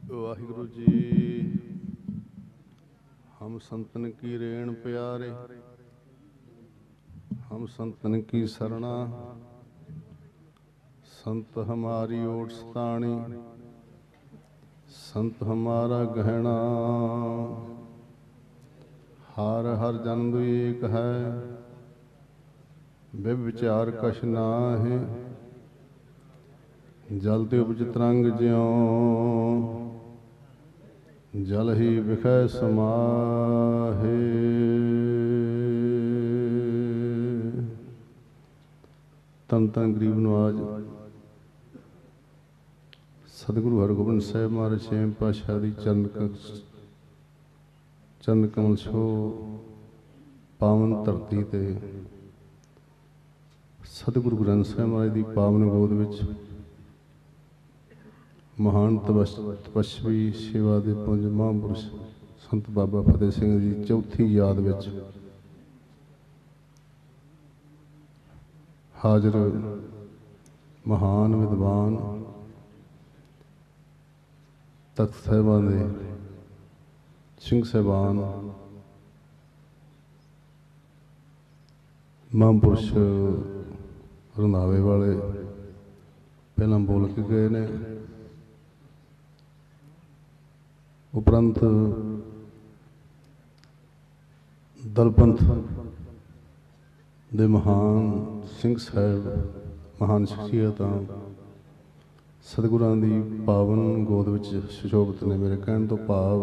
वाहिगुरु जी। हम संतन की रेण प्यारे, हम संतन की शरणा, संत हमारी ओट सताणी, संत हमारा गहना। हर हर जन्म एक है, व्यभिचार कछ नाहि, जल ते उपज तरंग ज्यों, जल ही विखय समाहे। तन तन गरीब नवाज सतगुरु हरगोबिंद साहिब महाराज छेवें पातशाह दी चरण कमल छो पावन धरती ते सतगुरु ग्रंथ साहिब महाराज दी पावन गोद विच महान तपस्वी सेवा दे पुंज महापुरुष संत बाबा फतेह सिंह जी चौथी याद विच हाजिर महान विद्वान तख्त साहिबान दे सिंह साहिबान महापुरुष रंधावे वाले पहला बोल के गए ने। उपरंत दलपंथ दे महान सिंह साहिब महान शख्सियत सतगुरां दी पावन गोद विच सुशोभित ने। मेरे कहण तो भाव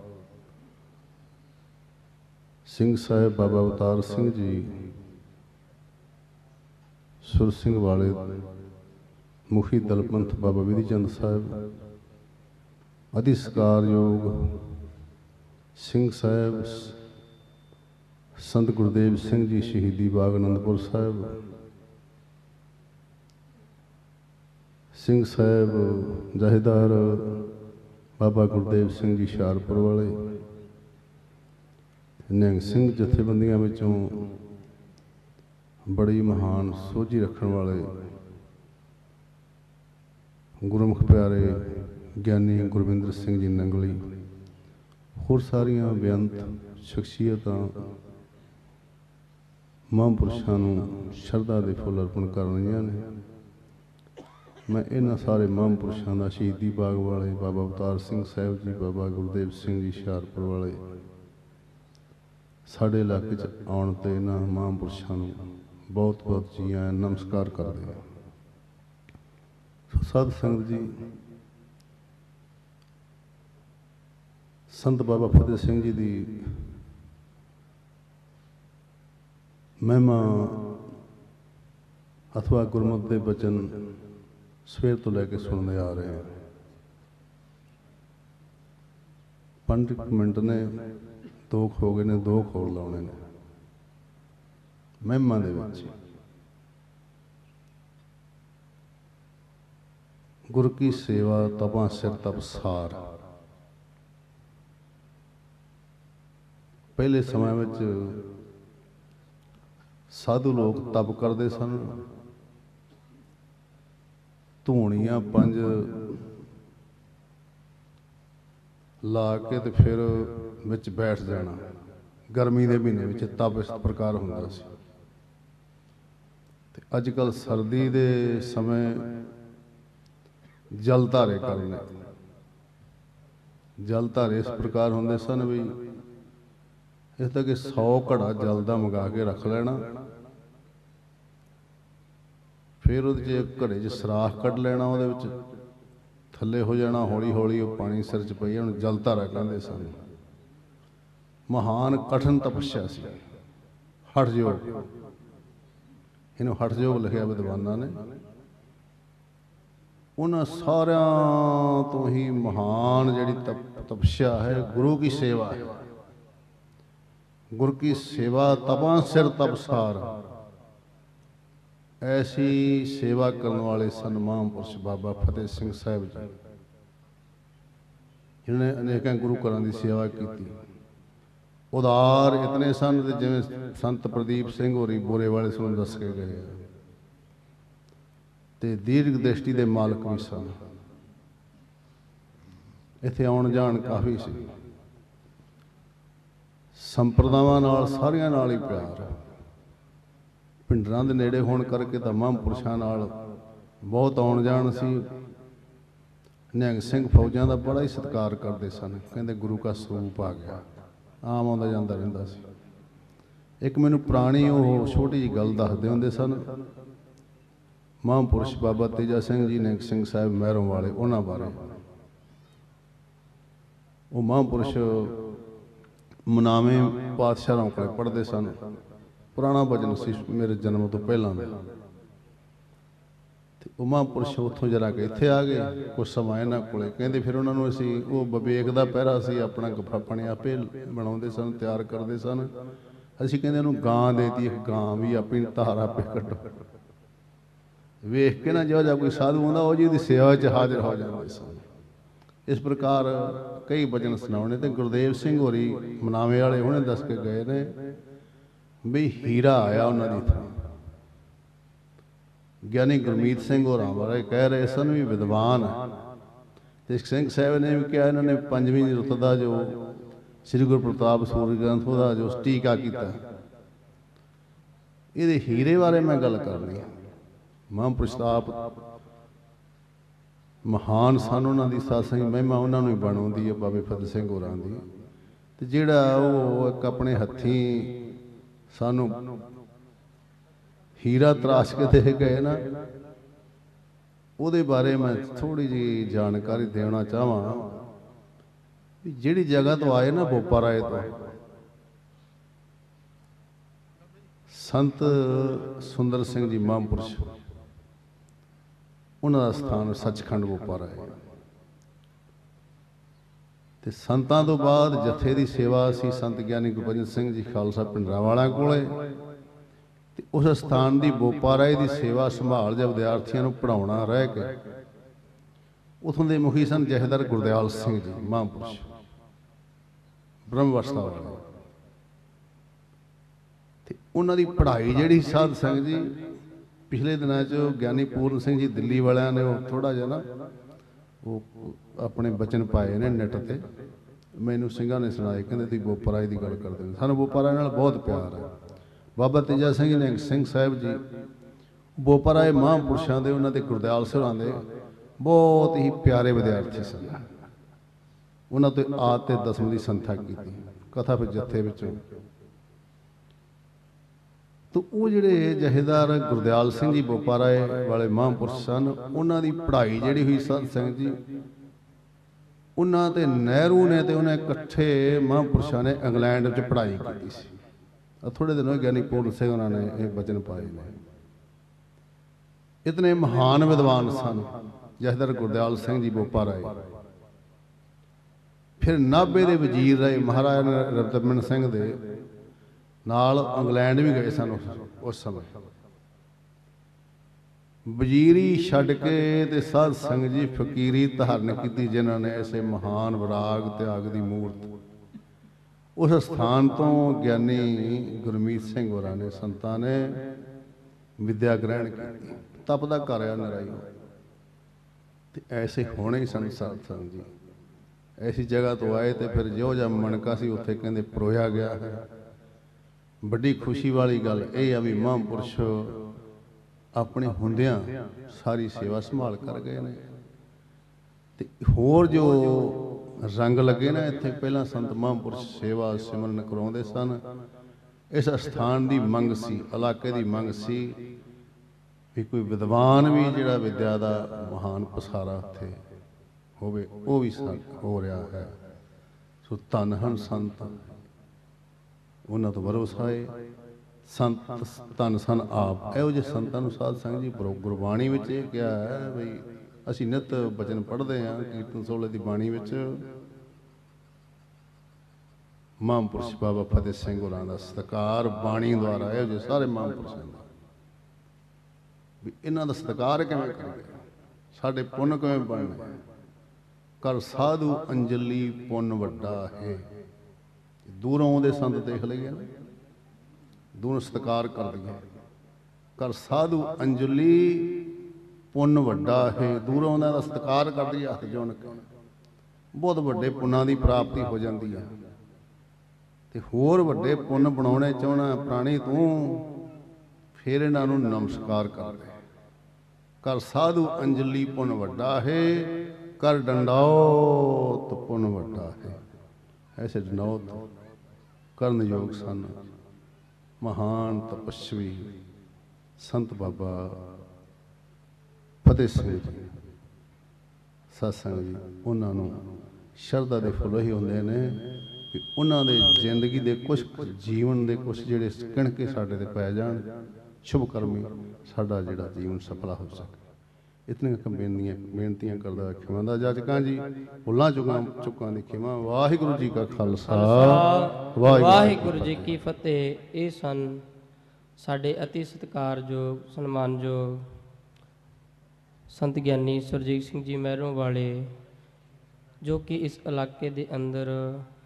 सिंह साहिब बाबा अवतार सिंह जी सुर सिंह वाले मुखी दलपंथ बाबा विधि चंद साहिब अति सत्कारयोग सिंह साहिब संत गुरदेव सिंह जी शहीदी बाग आनंदपुर साहिब, सिंह साहिब जहेदार बाबा गुरदेव सिंह जी हुशियारपुर वाले, निहंग सिंह जथेबंदियां विचों बड़ी महान सोझी रखने वाले गुरमुख प्यारे ज्ञानी गुरविंदर सिंह जी नंगली, होर सारियां बेअंत शख्सियत महापुरुषों नूं शरधा दे फुल अर्पण कर रही ने। मैं इन्हां सारे महापुरुषों का शहीदी बाग वाले बाबा अवतार सिंह साहिब जी, बाबा गुरदेव सिंह जी हुशियारपुर वाले साडे इलाके च आउण ते इन्हां महापुरुषों नूं बहुत बहुत जी आयन नमस्कार करते हैं। साध संगत जी, संत बाबा फतेह सिंह जी की महिमा अथवा गुरमत के बचन सवेर तो लैके सुनते आ रहे हैं। 5 मिनट ने 2 हो गए ने, 2 खोल लाने ने महिमा दे विच। गुर की सेवा तपां सिर तप सार। पहले समय में साधु लोग तप करते सन, धूणियां 5 ला के ते फिर विच बैठ जाना। गर्मी के महीने में तप इस प्रकार हुंदा सी। ते अजकल सर्दी के समय जल धारे करने, जल धारे इस प्रकार होंदे सन भी इस तक 100 घड़ा जल का मंगा के रख लेना, फिर वो घड़े च सराख कढ़ लेना, वो थले हो जाना, हौली हौली वो पानी सिर च पई जाना, जल धारा कहते सन। महान कठिन तपस्या सी, हठ योग, इन्हूं हठ योग लिखिया विद्वानां ने। उन्हां सारियां तो ही महान जिहड़ी तपस्या है गुरु की सेवा है। गुरु की सेवा तपां सिर तप सार। ऐसी सेवा करने वाले सन महापुरुष बाबा फतेह सिंह साहिब जी, जिन्होंने अनेकों गुरु घरां की सेवा की। उदार इतने सन जिवें संत प्रदीप सिंह होरी बोरे वाले सुन दस के गए, ते दीर्घ दृष्टि के मालक भी सन। ਇੱਥੇ ਆਉਣ ਜਾਣ ਕਾਫੀ ਸੀ। ਸੰਪਰਦਾਵਾਂ ਨਾਲ ਸਾਰਿਆਂ ਨਾਲ ਹੀ ਪਿਆਰ, ਪਿੰਡਰਾਂ ਦੇ ਨੇੜੇ ਹੋਣ ਕਰਕੇ ਤਾਂ ਮਹਾਂਪੁਰਸ਼ਾਂ ਨਾਲ ਬਹੁਤ ਆਉਣ ਜਾਣ ਸੀ। ਨਿਹੰਗ ਸਿੰਘ ਫੌਜਾਂ ਦਾ ਬੜਾ ਹੀ ਸਤਿਕਾਰ ਕਰਦੇ ਸਨ, ਕਹਿੰਦੇ ਗੁਰੂ ਕਾ ਸਰੂਪ ਆ ਗਿਆ, ਆਮ ਆਉਂਦਾ ਜਾਂਦਾ ਰਹਿੰਦਾ ਸੀ। ਇੱਕ ਮੈਨੂੰ ਪੁਰਾਣੀ ਉਹ ਛੋਟੀ ਜਿਹੀ ਗੱਲ ਦੱਸਦੇ ਹੁੰਦੇ ਸਨ, ਮਹਾਂਪੁਰਸ਼ ਬਾਬਾ ਤੇਜਾ ਸਿੰਘ ਜੀ ਨਿਹੰਗ ਸਿੰਘ ਸਾਹਿਬ ਮਹਿਰੋਂ ਵਾਲੇ, ਉਹਨਾਂ ਬਾਰੇ। ਉਹ ਮਹਾਂਪੁਰਸ਼ ਮਨਾਵੇਂ ਪਾਤਸ਼ਾਹਾਂ ਕੋਲ ਪੜ੍ਹਦੇ ਸਨ, ਪੁਰਾਣਾ ਭਜਨ ਸੀ ਮੇਰੇ ਜਨਮ ਤੋਂ ਪਹਿਲਾਂ ਦਾ। ਤੇ ਉਹ ਮਹਾਂਪੁਰਸ਼ ਉੱਥੋਂ ਜਰਾ ਕੇ ਇੱਥੇ ਆ ਗਏ, ਕੁਛ ਸਮਾਂ ਇਹਨਾਂ ਕੋਲੇ। ਕਹਿੰਦੇ ਫਿਰ ਉਹਨਾਂ ਨੂੰ ਅਸੀਂ, ਉਹ ਵਿਵੇਕ ਦਾ ਪਹਿਰਾ ਸੀ, ਆਪਣਾ ਆਪਣੇ ਆਪੇ ਬਣਾਉਂਦੇ ਸਨ, ਤਿਆਰ ਕਰਦੇ ਸਨ। ਅਸੀਂ ਕਹਿੰਦੇ ਉਹਨੂੰ ਗਾਂ ਦੇਤੀ, ਇੱਕ ਗਾਂ ਵੀ ਆਪਣੀ ਧਾਰ ਆਪੇ ਕੱਢੋ। ਵੇਖ ਕੇ ਨਾ ਜਿਹੋ ਜਿਹਾ ਕੋਈ ਸਾਧੂ ਆਉਂਦਾ ਉਹ ਜੀ ਦੀ ਸੇਵਾ 'ਚ ਹਾਜ਼ਰ ਹੋ ਜਾਂਦੇ ਸਨ। ਇਸ ਪ੍ਰਕਾਰ ਕਈ ਭਜਨ ਸੁਣਾਉਣੇ। ਤੇ ਗੁਰਦੇਵ ਸਿੰਘ ਹੋਰੀ ਮਨਾਵੇ ਵਾਲੇ ਹੁਣੇ ਦੱਸ ਕੇ ਗਏ ਨੇ ਵੀ ਹੀਰਾ ਆਇਆ ਉਹਨਾਂ ਦੀ ਥਾਂ। ਗਿਆਨੀ ਗੁਰਮੀਤ ਸਿੰਘ ਹੋਰਾਂ ਬਾਰੇ ਕਹਿ ਰਹੇ ਸਨ ਵੀ ਵਿਦਵਾਨ ਹੈ। ਤੇ ਸਿੰਘ ਸਾਹਿਬ ਨੇ ਵੀ ਕਿਹਾ ਇਹਨਾਂ ਨੇ 5ਵੀਂ ਰੁੱਤ ਦਾ ਜੋ ਸ੍ਰੀ ਗੁਰੂ ਪ੍ਰਤਾਪ ਸੂਰਜ ਗ੍ਰੰਥ ਉਹਦਾ ਜੋ ਟੀਕਾ ਕੀਤਾ, ਇਹਦੇ ਹੀਰੇ ਬਾਰੇ ਮੈਂ ਗੱਲ ਕਰਨੀ ਹੈ। ਮਹਾਂਪੁਰਸ਼ ਆਪ ਮਹਾਨ ਸਨ, ਉਹਨਾਂ ਦੀ ਸਾਸੰਗ ਮਹਿਮਾ ਉਹਨਾਂ ਨੂੰ ਹੀ ਬਣਾਉਂਦੀ ਹੈ, ਬਾਬੇ ਫਤਿਹ ਸਿੰਘ ਹੋਰਾਂ ਦੀ। ਤੇ ਜਿਹੜਾ ਉਹ ਇੱਕ ਆਪਣੇ ਹੱਥੀਂ ਸਾਨੂੰ ਹੀਰਾ ਤਰਾਸ਼ ਕੇ ਦੇ ਗਏ ਨਾ, ਉਹਦੇ ਬਾਰੇ ਮੈਂ ਥੋੜ੍ਹੀ ਜਿਹੀ ਜਾਣਕਾਰੀ ਦੇਣਾ ਚਾਹਾਂ ਵੀ ਜਿਹੜੀ ਜਗ੍ਹਾ ਤੋਂ ਆਏ ਨਾ, ਬੋਪਾ ਰਾਏ ਤੋਂ, ਸੰਤ ਸੁੰਦਰ ਸਿੰਘ ਜੀ ਮਹਾਂਪੁਰਸ਼, ਉਹਨਾਂ ਦਾ ਸਥਾਨ ਸੱਚਖੰਡ ਬੋਪਾ ਰਾਏ। ਤੇ ਸੰਤਾਂ ਤੋਂ ਬਾਅਦ ਜਥੇ ਦੀ ਸੇਵਾ ਸੀ ਸੰਤ ਗਿਆਨੀ ਗੁਰਬਚਨ ਸਿੰਘ ਜੀ ਖਾਲਸਾ ਭਿੰਡਰਾਂਵਾਲਿਆਂ ਕੋਲੇ। ਤੇ ਉਸ ਸਥਾਨ ਦੀ ਬੋਪਾ ਰਾਏ ਦੀ ਸੇਵਾ ਸੰਭਾਲ ਜਾਂ ਵਿਦਿਆਰਥੀਆਂ ਨੂੰ ਪੜ੍ਹਾਉਣਾ ਰਹਿ ਕੇ ਉਥੋਂ ਦੇ ਮੁਖੀ ਸਨ ਜਥੇਦਾਰ ਗੁਰਦਿਆਲ ਸਿੰਘ ਜੀ ਮਹਾਂਪੁਰਸ਼ ਬ੍ਰਹਮ ਅਵਸਥਾ ਵਾਲੇ। ਤੇ ਉਹਨਾਂ ਦੀ ਪੜ੍ਹਾਈ ਜਿਹੜੀ ਸਾਧ ਸੰਗਤ ਜੀ ਪਿਛਲੇ ਦਿਨਾਂ 'ਚ ਗਿਆਨੀ ਪੂਰਨ ਸਿੰਘ ਜੀ ਦਿੱਲੀ ਵਾਲਿਆਂ ਨੇ ਉਹ ਥੋੜ੍ਹਾ ਜਿਹਾ ਨਾ ਉਹ ਆਪਣੇ ਬਚਨ ਪਾਏ ਨੇ ਨੈੱਟ 'ਤੇ, ਮੈਨੂੰ ਸਿੰਘਾਂ ਨੇ ਸੁਣਾਏ, ਕਹਿੰਦੇ ਤੁਸੀਂ ਬੋਪਾ ਰਾਏ ਦੀ ਗੱਲ ਕਰਦੇ ਨੇ। ਸਾਨੂੰ ਬੋਪਾ ਰਾਏ ਨਾਲ ਬਹੁਤ ਪਿਆਰ ਹੈ। ਬਾਬਾ ਤੇਜਾ ਸਿੰਘ ਨਿਹੰਗ ਸਿੰਘ ਸਾਹਿਬ ਜੀ ਬੋਪਾ ਰਾਏ ਮਹਾਂਪੁਰਸ਼ਾਂ ਦੇ, ਉਹਨਾਂ ਦੇ ਗੁਰਦਿਆਲ ਸਿੰਘਾਂ ਦੇ ਬਹੁਤ ਹੀ ਪਿਆਰੇ ਵਿਦਿਆਰਥੀ ਸਨ। ਉਹਨਾਂ ਤੋਂ ਆਦ ਤੇ ਦਸਮ ਦੀ ਸੰਥਿਆ ਕੀਤੀ, ਕਥਾ ਫਿਰ ਜਥੇ ਵਿੱਚ। ਤਾਂ ਉਹ ਜਿਹੜੇ ਜਥੇਦਾਰ ਗੁਰਦਿਆਲ ਸਿੰਘ ਜੀ ਬੋਪਾ ਰਾਏ ਵਾਲੇ ਮਹਾਂਪੁਰਸ਼ ਸਨ, ਉਹਨਾਂ ਦੀ ਪੜ੍ਹਾਈ ਜਿਹੜੀ ਹੋਈ ਸਾਧ ਸੰਗਤ ਜੀ, ਉਹਨਾਂ ਤੇ ਨਹਿਰੂ ਨੇ ਤੇ ਉਹਨੇ ਇਕੱਠੇ ਮਹਾਂਪੁਰਸ਼ਾਂ ਨੇ ਇੰਗਲੈਂਡ ਵਿੱਚ ਪੜ੍ਹਾਈ ਕੀਤੀ ਸੀ। ਥੋੜੇ ਦਿਨ ਹੋਏ ਗਿਆਨੀ ਪੂਰਨ ਸਿੰਘ ਉਹਨਾਂ ਨੇ ਇਹ ਬਚਨ ਪਾਏ ਨੇ। ਇਤਨੇ ਮਹਾਨ ਵਿਦਵਾਨ ਸਨ ਜਥੇਦਾਰ ਗੁਰਦਿਆਲ ਸਿੰਘ ਜੀ ਬੋਪਾ ਰਾਏ। ਫਿਰ ਨਾਭੇ ਦੇ ਵਜ਼ੀਰ ਰਹੇ ਮਹਾਰਾਜਾ ਰਤਨ ਸਿੰਘ ਦੇ ਨਾਲ ਇੰਗਲੈਂਡ ਵੀ ਗਏ ਸਨ ਉਸ ਸਮੇਂ। ਵਜ਼ੀਰੀ ਛੱਡ ਕੇ ਤੇ ਸਾਧ ਸੰਗਤ ਜੀ ਫਕੀਰੀ ਧਾਰਨ ਕੀਤੀ, ਜਿਨ੍ਹਾਂ ਨੇ ਐਸੇ ਮਹਾਨ ਵਿਰਾਗ ਤਿਆਗ ਦੀ ਮੂਰਤ। ਉਸ ਸਥਾਨ ਤੋਂ ਗਿਆਨੀ ਗੁਰਮੀਤ ਸਿੰਘ ਹੋਰਾਂ ਨੇ ਸੰਤਾਂ ਨੇ ਵਿਦਿਆ ਗ੍ਰਹਿਣ ਕੀਤੀ। ਤਪ ਦਾ ਘਰ ਆ ਨਰਾਈ। ਤੇ ਐਸੇ ਹੋਣੇ ਹੀ ਸਨ ਸਾਧ ਸੰਗਤ ਜੀ। ਐਸੀ ਜਗ੍ਹਾ ਤੋਂ ਆਏ ਤੇ ਫਿਰ ਜਿਹੋ ਜਿਹਾ ਮਣਕਾ ਸੀ ਉੱਥੇ ਕਹਿੰਦੇ ਪਰੋਇਆ ਗਿਆ ਹੈ। ਵੱਡੀ ਖੁਸ਼ੀ ਵਾਲੀ ਗੱਲ ਇਹ ਆ ਵੀ ਮਹਾਂਪੁਰਸ਼ ਆਪਣੇ ਹੁੰਦਿਆਂ ਸਾਰੀ ਸੇਵਾ ਸੰਭਾਲ ਕਰ ਗਏ ਨੇ। ਤੇ ਹੋਰ ਜੋ ਰੰਗ ਲੱਗੇ ਨਾ ਇੱਥੇ, ਪਹਿਲਾਂ ਸੰਤ ਮਹਾਂਪੁਰਸ਼ ਸੇਵਾ ਸਿਮਰਨ ਕਰਾਉਂਦੇ ਸਨ। ਇਸ ਅਸਥਾਨ ਦੀ ਮੰਗ ਸੀ, ਇਲਾਕੇ ਦੀ ਮੰਗ ਸੀ ਵੀ ਕੋਈ ਵਿਦਵਾਨ ਵੀ ਜਿਹੜਾ ਵਿਦਿਆ ਦਾ ਮਹਾਨ ਪਸਾਰਾ ਉੱਥੇ ਹੋਵੇ। ਉਹ ਵੀ ਹੋ ਰਿਹਾ ਹੈ। ਸੋ ਧੰਨ ਹਨ ਸੰਤ, ਉਹਨਾਂ ਤੋਂ ਭਰੋਸਾ ਹੈ। ਸੰਤ ਧੰਨ ਸਨ ਆਪ। ਇਹੋ ਜਿਹੇ ਸੰਤਾਂ ਨੂੰ ਸਾਧ ਸੰਗਤ ਜੀ ਗੁਰਬਾਣੀ ਵਿੱਚ ਇਹ ਕਿਹਾ ਹੈ ਬਈ ਅਸੀਂ ਨਿੱਤ ਬਚਨ ਪੜ੍ਹਦੇ ਹਾਂ ਕੀਰਤਨ ਸੋਹਲੇ ਦੀ ਬਾਣੀ ਵਿੱਚ। ਮਹਾਂਪੁਰਸ਼ ਬਾਬਾ ਫਤਿਹ ਸਿੰਘ ਹੋਰਾਂ ਦਾ ਸਤਿਕਾਰ ਬਾਣੀ ਦੁਆਰਾ, ਇਹੋ ਜਿਹੇ ਸਾਰੇ ਮਹਾਂਪੁਰਸ਼ਾਂ ਦਾ ਵੀ ਇਹਨਾਂ ਦਾ ਸਤਿਕਾਰ ਕਿਵੇਂ ਕਰੀਏ, ਸਾਡੇ ਪੁੰਨ ਕਿਵੇਂ ਬਣਨੇ। ਕਰ ਸਾਧੂ ਅੰਜਲੀ ਪੁੰਨ ਵੱਡਾ ਹੈ। ਦੂਰੋਂ ਆਉਂਦੇ ਸੰਤ ਦੇਖ ਲਈਏ, ਦੂਰੋਂ ਸਤਿਕਾਰ ਕਰਦੀਆਂ। ਕਰ ਸਾਧੂ ਅੰਜਲੀ ਪੁੰਨ ਵੱਡਾ ਹੈ। ਦੂਰੋਂ ਉਹਨਾਂ ਦਾ ਸਤਿਕਾਰ ਕਰਦੀ, ਹੱਥ ਜੋੜ ਕੇ ਬਹੁਤ ਵੱਡੇ ਪੁੰਨਾਂ ਦੀ ਪ੍ਰਾਪਤੀ ਹੋ ਜਾਂਦੀ ਹੈ। ਤੇ ਹੋਰ ਵੱਡੇ ਪੁੰਨ ਬਣਾਉਣੇ ਚਾਹਣਾ ਪ੍ਰਾਣੀ ਤੂੰ, ਫਿਰ ਇਹਨਾਂ ਨੂੰ ਨਮਸਕਾਰ ਕਰ ਲੈ। ਕਰ ਸਾਧੂ ਅੰਜਲੀ ਪੁੰਨ ਵੱਡਾ ਹੈ, ਕਰ ਡੰਡਾਉਤ ਪੁੰਨ ਵੱਡਾ ਹੈ। ਐਸੇ ਡੰਡਾਉਤ ਕਰਨ ਯੋਗ ਸਨ ਮਹਾਨ ਤਪਸਵੀ ਸੰਤ ਬਾਬਾ ਫਤਿਹ ਸਿੰਘ ਜੀ ਸਤਸੰਗ ਜੀ। ਉਹਨਾਂ ਨੂੰ ਸ਼ਰਧਾ ਦੇ ਫੁੱਲ ਹੀ ਹੁੰਦੇ ਨੇ ਕਿ ਉਹਨਾਂ ਦੇ ਜ਼ਿੰਦਗੀ ਦੇ ਕੁਛ ਜੀਵਨ ਦੇ ਕੁਛ ਜਿਹੜੇ ਕਿਣਕੇ ਸਾਡੇ ਤੇ ਪੈ ਜਾਣ, ਸ਼ੁਭ ਕਰਮੀ ਸਾਡਾ ਜਿਹੜਾ ਜੀਵਨ ਸਫਲਾ ਹੋ ਸਕੇ। ਇਤਨੀਆਂ ਬੇਨਤੀਆਂ ਕਰਦਾ ਖਿਮਾਂਦਾ ਜਾਚਕਾਂ ਜੀ, ਭੁੱਲਾਂ ਚੁੱਕਾਂ ਦੀ ਖਿਮਾ। ਵਾਹਿਗੁਰੂ ਜੀ ਕਾ ਖਾਲਸਾ, ਵਾਹਿਗੁਰੂ ਜੀ ਕੀ ਫਤਿਹ। ਇਹ ਸਨ ਸਾਡੇ ਅਤੀ ਸਤਿਕਾਰਯੋਗ ਸਨਮਾਨਯੋਗ ਸੰਤ ਗਿਆਨੀ ਸੁਰਜੀਤ ਸਿੰਘ ਜੀ ਮਹਿਰੋਂ ਵਾਲੇ, ਜੋ ਕਿ ਇਸ ਇਲਾਕੇ ਦੇ ਅੰਦਰ